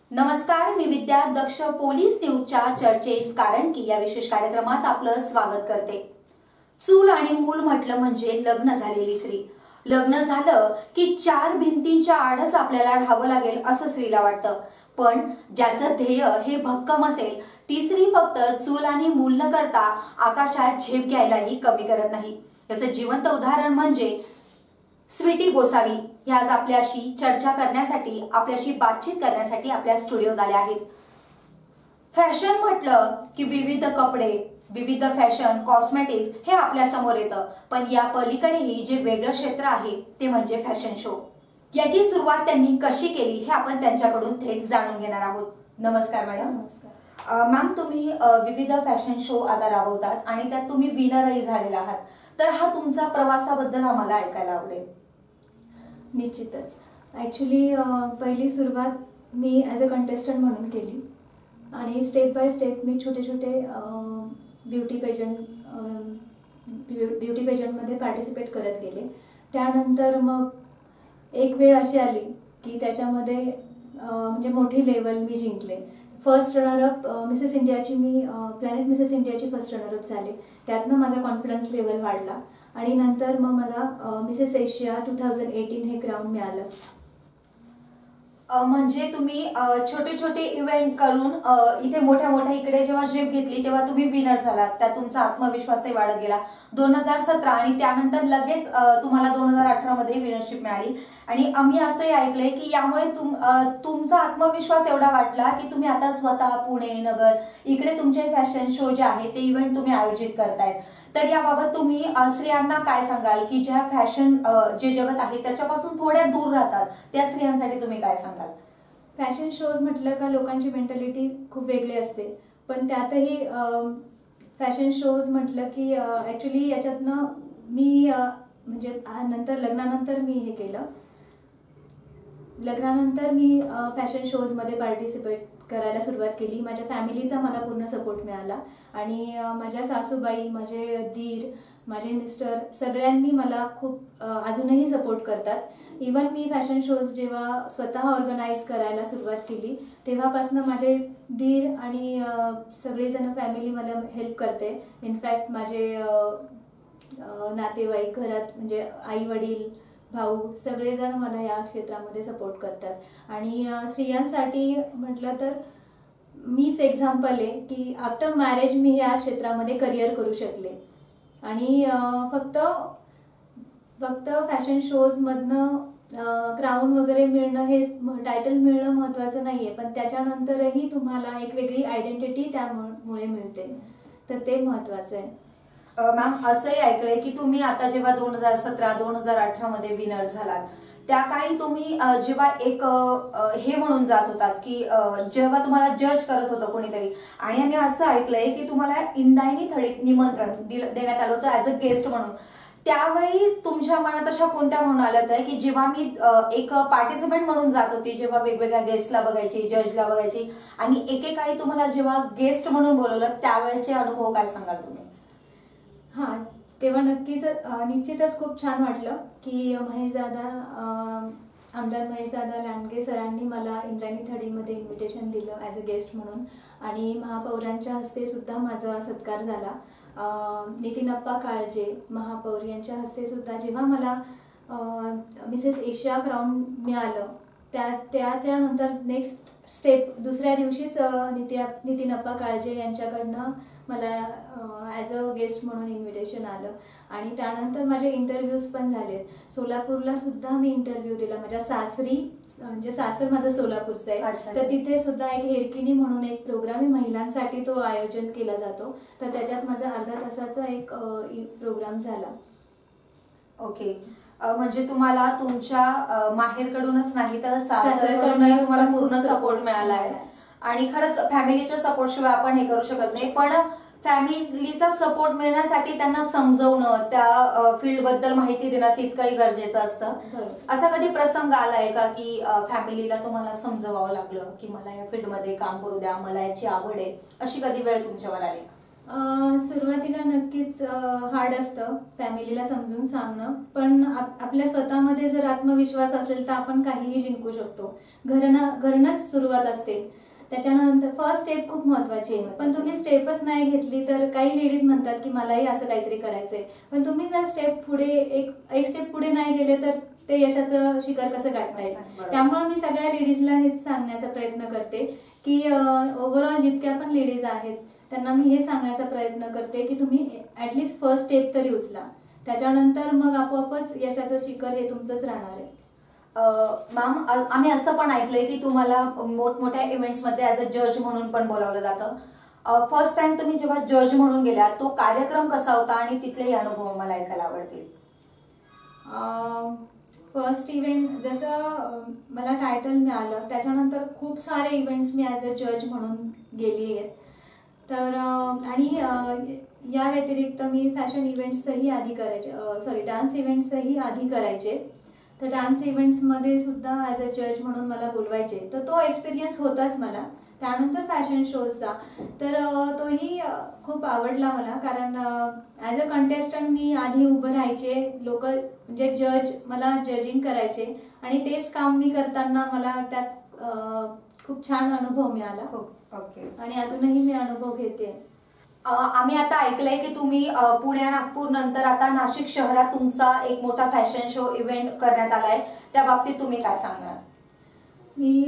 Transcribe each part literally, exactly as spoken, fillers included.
नमस्कार, मी विद्या दक्ष पोलीस न्यूजच्या चर्चेस कारण की या विशेष कार्यक्रमात आपलं स्वागत करते। चूल आणि मूल म्हटलं म्हणजे लग्न झालेली स्त्री। लग्न झालं की चार भिंतींच्या आडच आपल्याला राहावं लागेल असं स्त्रीला वाटतं, पण ज्याचं ध्येय हे भक्कम असेल ती स्त्री फक्त चूल आणि मूल न करता आकाशात झेप घ्यायलाही कमी करत नाही। याचं जिवंत उदाहरण म्हणजे स्वीटी गोसावी। ह्या आज आपल्याशी चर्चा करण्यासाठी, आपल्याशी बातचीत करण्यासाठी आपल्या स्टुडिओत आल्या आहेत। फॅशन म्हटलं की विविध कपडे, विविध फॅशन, कॉस्मेटिक्स हे आपल्या समोर येतं, पण या पलीकडेही जे वेगळं क्षेत्र आहे ते म्हणजे फॅशन शो। याची सुरुवात त्यांनी कशी केली हे आपण त्यांच्याकडून थेट जाणून घेणार आहोत। नमस्कार मॅडम। नमस्कार मॅम, तुम्ही विविध फॅशन शो आता राबवतात आणि त्यात तुम्ही विनरही झालेला आहात, तर हा तुमचा प्रवासाबद्दल आम्हाला ऐकायला आवडेल। निश्चितच। ॲक्च्युली पहिली सुरुवात मी ॲज अ कंटेस्टंट म्हणून केली आणि स्टेप बाय स्टेप मी छोटे छोटे ब्युटी पेजंट ब्युटी पेजंटमध्ये पार्टिसिपेट करत गेले। त्यानंतर मग एक वेळ अशी आली की त्याच्यामध्ये म्हणजे मोठी लेवल मी जिंकले। फर्स्ट रनरअप मिसेस इंडियाची मी प्लॅनेट मिसेस इंडियाची फर्स्ट रनरअप झाले। त्यातनं माझा कॉन्फिडन्स लेवल वाढला आणि नंतर मग मला Mrs Asia two thousand eighteen हे क्राउन मिळालं। म्हणजे तुम्ही छोटे छोटे इव्हेंट करून इथे मोठ्या मोठ्या इकडे जेव्हा झेप घेतली तेव्हा तुम्ही विनर झालात, त्यात तुमचा आत्मविश्वासही वाढत गेला। दोन हजार सतरा आणि त्यानंतर लगेच तुम्हाला दोन हजार अठरा मध्ये विनरशिप मिळाली आणि आम्ही असंही ऐकलंय की यामुळे तुम तुमचा आत्मविश्वास एवढा वाढला की तुम्ही आता स्वतः पुणे, नगर इकडे तुमचे फॅशन शो जे आहे ते इव्हेंट तुम्ही आयोजित करतायत। तर याबाबत तुम्ही स्त्रियांना काय सांगाल की ज्या फॅशन जे जगत आहे त्याच्यापासून थोड्या दूर राहतात त्या स्त्रियांसाठी तुम्ही काय सांगाल? फॅशन शोज म्हटलं का लोकांची मेंटॅलिटी खूप वेगळी असते, पण त्यातही फॅशन शोज म्हटलं की ॲक्च्युली याच्यातनं मी म्हणजे नंतर लग्नानंतर मी हे केलं लग्नानंतर मी फॅशन शोजमध्ये पार्टिसिपेट करायला सुरुवात केली। माझ्या फॅमिलीचा मला पूर्ण सपोर्ट मिळाला आणि माझ्या सासूबाई, माझे दीर, माझे मिस्टर सगळ्यांनी मला खूप अजूनही सपोर्ट करतात। इवन मी फॅशन शोज जेव्हा स्वतः ऑर्गनाईज करायला सुरुवात केली तेव्हापासून माझे दीर आणि सगळेजण फॅमिली मला हेल्प करते। इनफॅक्ट माझे नातेवाईक घरात म्हणजे आई वडील, भाऊ सगळेजण मला या क्षेत्रामध्ये सपोर्ट करतात। आणि स्त्रियांसाठी म्हटलं तर मीच एक्झाम्पल आहे की आफ्टर मॅरेज मी या क्षेत्रामध्ये करिअर करू शकले आणि फक्त फक्त फॅशन शोजमधनं क्राऊन वगैरे मिळणं, हे टायटल मिळणं महत्त्वाचं नाही आहे, पण त्याच्यानंतरही तुम्हाला एक वेगळी आयडेंटिटी त्यामुळे मिळते, तर ते महत्त्वाचं आहे। मॅम, असंही ऐकलंय की तुम्ही आता जेव्हा दोन हजार सतरा दोन हजार अठरा मध्ये विनर झालात त्या काही तुम्ही जेव्हा एक हे म्हणून जात होतात की जेव्हा तुम्हाला जज करत होतं कोणीतरी, आणि आम्ही असं ऐकलंय की तुम्हाला इंदायनी थडीत निमंत्रण देण्यात आलं होतं ऍज अ गेस्ट म्हणून, त्यावेळी तुमच्या मनात अशा कोणत्या म्हणून आल्या होत्या की जेव्हा मी एक पार्टिसिपेंट म्हणून जात होती, जेव्हा वेगवेगळ्या गेस्टला बघायची, जजला बघायची आणि एकेकाळी तुम्हाला जेव्हा गेस्ट म्हणून बोलवलं त्यावेळेचे अनुभव काय सांगाल तुम्ही? हां, तेव्हा नक्कीच निश्चितच खूप छान वाटलं की महेशदादा, आमदार महेशदादा लांडगे सरांनी मला इंद्रायणी थडीमध्ये इन्व्हिटेशन दिलं ॲज अ गेस्ट म्हणून आणि महापौरांच्या हस्ते सुद्धा माझा सत्कार झाला। नितीन अप्पा काळजे महापौर यांच्या हस्ते सुद्धा जेव्हा मला मिसेस एशिया क्राऊन मिळालं त्या त्याच्यानंतर नेक्स्ट स्टेप दुसऱ्या दिवशीच निती नितीन अप्पा काळजे यांच्याकडनं मला ॲज अ गेस्ट म्हणून इन्व्हिटेशन आलं आणि त्यानंतर माझे इंटरव्ह्यूज पण झालेत। सोलापूरला सुद्धा मी इंटरव्ह्यू दिला, माझ्या सासरी, म्हणजे सासर माझं सोलापूरचं आहे, तर तिथे सुद्धा एक हेरकिनी म्हणून एक प्रोग्राम आहे महिलांसाठी, तो आयोजन केला जातो, तर त्याच्यात माझा अर्धा तासाचा एक प्रोग्राम झाला। ओके, म्हणजे तुम्हाला तुमच्या माहेरकडूनच नाही तर सासरकडूनही तुम्हाला पूर्ण सपोर्ट मिळाला आहे आणि खरंच फॅमिलीच्या सपोर्ट शिवाय आपण हे करू शकत नाही, पण फॅमिलीचा सपोर्ट मिळण्यासाठी त्यांना समजवणं, त्या फील्ड बद्दल माहिती देणं तितकंही गरजेचं असतं। असा कधी प्रसंग आलाय का की फॅमिलीला तुम्हाला समजवावं लागलं की मला या फील्डमध्ये काम करू द्या, मला याची आवड आहे, अशी कधी वेळ तुमच्यावर आली? सुरुवातीला नक्कीच हार्ड असतं फॅमिलीला समजून सांगणं, पण आप आपल्या स्वतःमध्ये जर आत्मविश्वास असेल तर आपण काहीही जिंकू शकतो. घरना घरनंच सुरुवात असते. त्याच्यानंतर फर्स्ट स्टेप खूप महत्त्वाची आहे, पण तुम्ही स्टेपच नाही घेतली तर काही लेडीज म्हणतात की मलाही असं काहीतरी करायचंय, पण तुम्ही जर स्टेप पुढे एक एक स्टेप पुढे नाही गेले तर ते यशाचं शिखर कसं गाठता येईल. त्यामुळे मी सगळ्या लेडीजला हेच सांगण्याचा प्रयत्न करते की ओव्हरऑल जितक्या पण लेडीज आहेत त्यांना मी हे सांगण्याचा प्रयत्न करते की तुम्ही ऍटलीस्ट फर्स्ट स्टेप तरी उचला, त्याच्यानंतर मग आपोआपच यशाचं शिखर हे तुमचंच राहणार आहे. मॅम, आम्ही असं पण ऐकलंय की तुम्हाला मोठमोठ्या इव्हेंट्स मध्ये ऍज अ जज म्हणून पण बोलावलं जातं. फर्स्ट टाइम तुम्ही जेव्हा जज म्हणून गेला तो कार्यक्रम कसा होता आणि तिथलेही अनुभव मला ऐकायला आवडतील. फर्स्ट इव्हेंट जसं मला टायटल मिळालं त्याच्यानंतर खूप सारे इव्हेंट्स मी ॲज अ जज म्हणून गेली आहेत. तर आणि या व्यतिरिक्त मी फॅशन इव्हेंट्सही आधी करायचे, सॉरी डान्स इव्हेंट्सही आधी करायचे. तर डान्स इव्हेंट्समध्ये सुद्धा ॲज अ जज म्हणून मला बोलवायचे, तर तो एक्सपिरियन्स होताच मला. त्यानंतर फॅशन शोजचा तर तोही खूप आवडला मला, कारण ॲज अ कंटेस्टंट मी आधी उभं राहायचे, लोक म्हणजे जज मला जजिंग करायचे आणि तेच काम मी करताना मला त्यात खूप छान अनुभव मिळाला. ओके. आणि अजूनही मी अनुभव घेते. आम्ही आता ऐकलंय की तुम्ही पुणे नागपूर नंतर आता नाशिक शहरात तुमचा एक मोठा फॅशन शो इव्हेंट करण्यात आलाय, त्या बाबतीत तुम्ही काय सांगणार. मी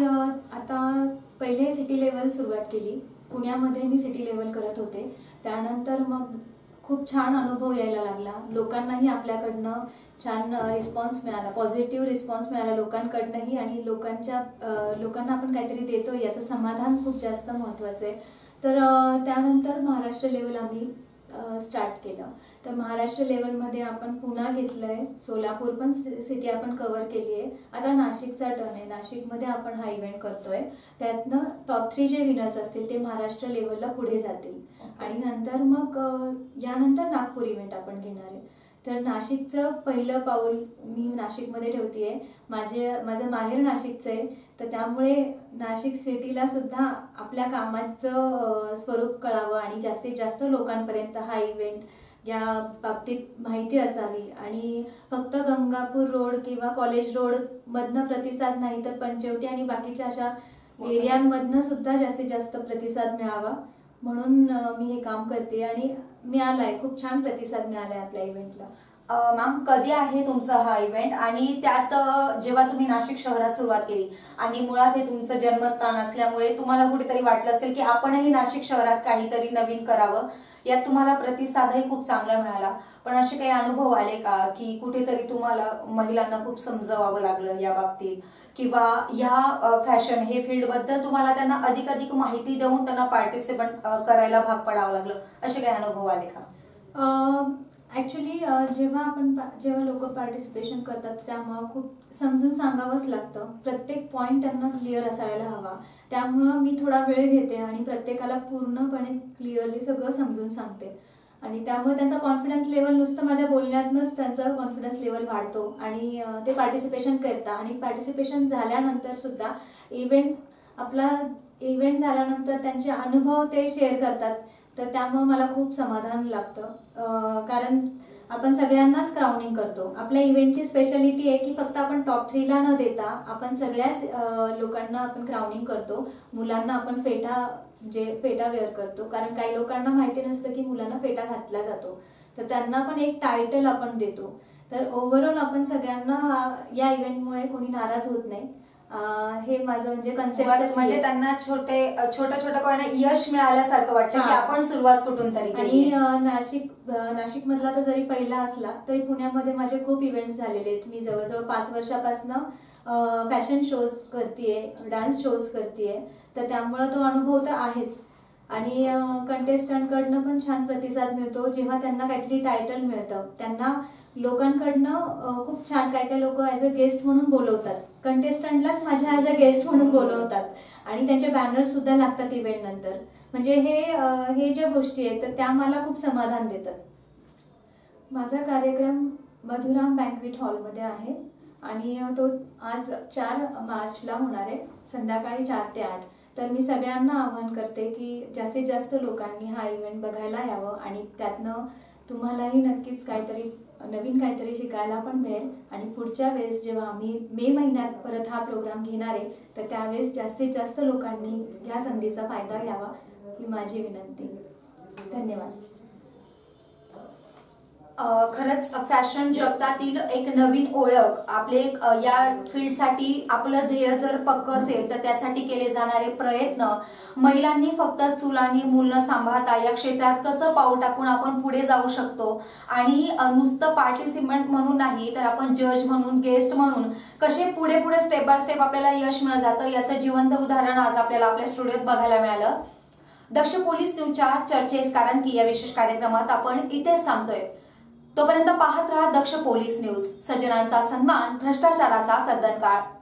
आता पहिले सिटी लेवल सुरुवात केली, पुण्यामध्ये मी सिटी लेवल करत होते. त्यानंतर मग खूप छान अनुभव यायला लागला, लोकांनाही आपल्याकडनं छान रिस्पॉन्स मिळाला, पॉझिटिव्ह रिस्पॉन्स मिळाला लोकांकडनंही, आणि लोकांच्या लोकांना आपण काहीतरी देतो याचं समाधान खूप जास्त महत्त्वाचं आहे. तर त्यानंतर महाराष्ट्र लेवल आम्ही स्टार्ट केलं. तर महाराष्ट्र लेवलमध्ये आपण पुणा घेतलंय, सोलापूर पण सिटी आपण कव्हर केली आहे. आता नाशिकचा टर्न आहे, नाशिकमध्ये आपण हा इव्हेंट करतोय. त्यातनं टॉप थ्री जे विनर्स असतील ते महाराष्ट्र लेवलला पुढे जातील आणि नंतर मग यानंतर नागपूर इव्हेंट आपण घेणार आहे. तर नाशिकचं पहिलं पाऊल मी नाशिकमध्ये ठेवतेय. माझे माझं माहेर नाशिकचं आहे, तर त्यामुळे नाशिक सिटीला सुद्धा आपल्या कामाचं स्वरूप कळावं आणि जास्तीत जास्त लोकांपर्यंत हा इव्हेंट या बाबतीत माहिती असावी. आणि फक्त गंगापूर रोड किंवा कॉलेज रोड मधनं प्रतिसाद नाही तर पंचवटी आणि बाकीच्या अशा एरियांमधनं सुद्धा जास्तीत जास्त प्रतिसाद मिळावा म्हणून मी हे काम करते आणि मिळालाय, खूप छान प्रतिसाद मिळालाय आपल्या इव्हेंटला. मॅम, कधी आहे तुमचा हा इव्हेंट आणि त्यात जेव्हा तुम्ही नाशिक शहरात सुरुवात केली आणि मुळात हे तुमचं जन्मस्थान असल्यामुळे तुम्हाला कुठेतरी वाटलं असेल की आपणही नाशिक शहरात काहीतरी नवीन करावं, यात तुम्हाला प्रतिसादही खूप चांगला मिळाला, पण असे काही अनुभव आले का की कुठेतरी तुम्हाला महिलांना खूप समजवावं लागलं या बाबतीत, किंवा या फॅशन हे फील्ड बद्दल तुम्हाला त्यांना अधिक अधिक माहिती देऊन त्यांना पार्टिसिपेट करायला भाग पडावं लागलं, असे काही अनुभव आले का. ॲक्च्युली जेव्हा आपण जेव्हा लोक पार्टिसिपेशन करतात त्यामुळं खूप समजून सांगावंच लागतं, प्रत्येक पॉईंट त्यांना क्लिअर असायला हवा. त्यामुळं मी थोडा वेळ घेते आणि प्रत्येकाला पूर्णपणे क्लिअरली सगळं समजून सांगते आणि त्यामुळे त्यांचा कॉन्फिडन्स लेवल नुसतं माझ्या बोलण्यातनंच त्यांचा कॉन्फिडन्स लेवल वाढतो आणि ते पार्टिसिपेशन करतात. आणि पार्टिसिपेशन झाल्यानंतर सुद्धा इव्हेंट आपला इव्हेंट झाल्यानंतर त्यांचे अनुभव ते शेअर करतात, तर त्यामुळे मला खूप समाधान लागतं. कारण आपण सगळ्यांनाच क्राउनिंग करतो. आपल्या इव्हेंटची स्पेशालिटी आहे की फक्त आपण टॉप थ्रीला न देता आपण सगळ्याच लोकांना आपण क्राउनिंग करतो. मुलांना आपण फेटा म्हणजे फेटा वेअर करतो, कारण काही लोकांना माहिती नसतं की मुलांना फेटा घातला जातो, तर त्यांना पण एक टायटल आपण देतो. तर ओव्हरऑल आपण सगळ्यांना या इव्हेंटमुळे कोणी नाराज होत नाही, हे माझं म्हणजे कन्सेप्ट. म्हणजे त्यांना छोटे छोट्या छोट्या कोणाला यश मिळाल्यासारखं वाटतं की आपण सुरुवात कुठून तरी केली. आणि नाशिक नाशिक मधला तर जरी पहिला असला तरी पुण्यामध्ये माझे खूप इव्हेंट्स झालेले आहेत. मी जवळजवळ पाच वर्षापासून फॅशन शोज करतेय, डान्स शोज करतेय, तर त्यामुळे तो अनुभव तर आहेच. आणि कंटेस्टंटकडनं पण छान प्रतिसाद मिळतो जेव्हा त्यांना काहीतरी टायटल मिळतं. त्यांना लोकांकडनं खूप छान काय काय लोक ऍज अ गेस्ट म्हणून बोलवतात, कंटेस्टंटलाच माझ्या ऍज अ गेस्ट म्हणून बोलवतात आणि त्यांचे बॅनर्स सुद्धा लागतात इव्हेंट नंतर. म्हणजे हे हे ज्या गोष्टी आहेत तर त्या मला खूप समाधान देतात. माझा कार्यक्रम मधुराम बँक्वेट हॉलमध्ये आहे आणि तो आज चार मार्चला होणार आहे, संध्याकाळी चार ते आठ. तर मी सगळ्यांना आवाहन करते की जास्तीत जास्त लोकांनी हा इव्हेंट बघायला यावं आणि त्यातनं तुम्हालाही नक्कीच काहीतरी नवीन काहीतरी शिकायला पण मिळेल आणि पुढच्या वेळेस जेव्हा आम्ही मे महिन्यात परत हा प्रोग्राम घेणार आहे तर त्यावेळेस जास्तीत जास्त लोकांनी या संधीचा फायदा घ्यावा ही माझी विनंती. धन्यवाद. खरंच फॅशन जगतातील एक नवीन ओळख आपले या फील्डसाठी आपलं ध्येय जर पक्क असेल तर त्यासाठी केले जाणारे प्रयत्न महिलांनी फक्त चूल आणि मूल न सांभाळता या क्षेत्रात कसं पाऊल टाकून आपण पुढे जाऊ शकतो आणि नुसतं पार्टिसिपंट म्हणून नाही तर आपण जज म्हणून गेस्ट म्हणून कसे पुढे पुढे स्टेप बाय स्टेप आपल्याला यश मिळत जातं याचं जिवंत उदाहरण आज आपल्याला आपल्या स्टुडिओत बघायला मिळालं. दक्ष पोलीस न्यूजच्या चर्चेस कारण की या विशेष कार्यक्रमात आपण इथेच थांबतोय. तोपर्यंत पाहत रहा दक्ष पोलीस न्यूज. सज्जनांचा सन्मान, भ्रष्टाचाराचा कर्दनकाळ.